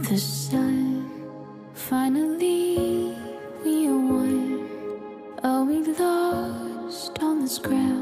The sun, finally we are one. Are we lost on this ground?